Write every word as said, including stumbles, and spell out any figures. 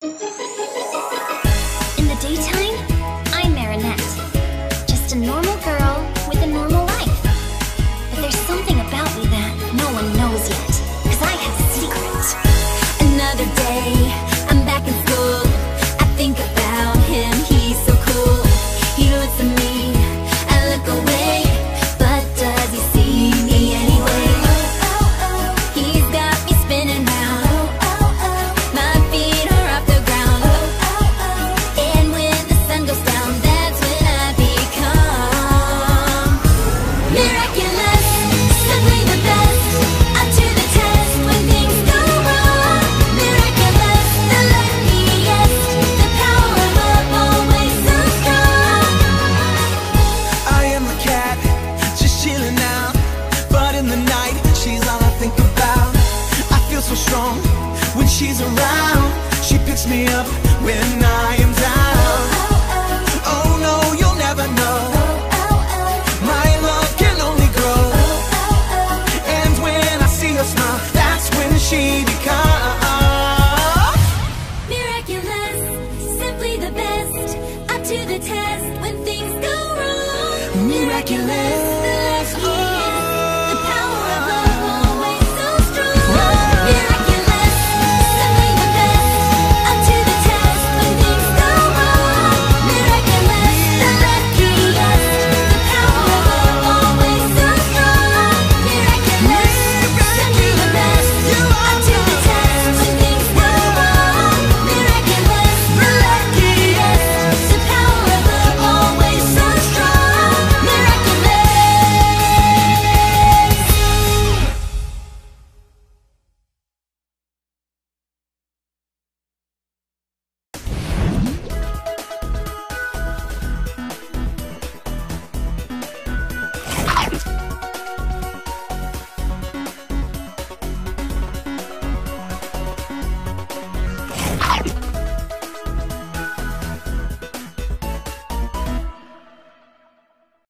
In the daytime, I'm Marinette, just a normal girl with a normal life. But there's something about me that no one knows yet, cause I have a secret. Another day, I'm back in school. I think about him, he's so cool. He looks at me, I look away, but does he see me anyway? He's got me spinning round, my feet are off the ground, and when the sun goes down, that's when I become miraculous, simply the best, up to the test when things go wrong. Miraculous, the luckiest, the power of love always so strong. I am the cat, just chilling out, but in the night, she's all I think about. I feel so strong when she's around. She picks me up when